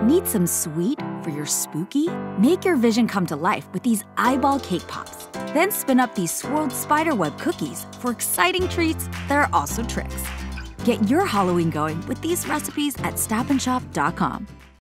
Need some sweet for your spooky? Make your vision come to life with these eyeball cake pops. Then spin up these swirled spiderweb cookies for exciting treats that are also tricks. Get your Halloween going with these recipes at StopandShop.com.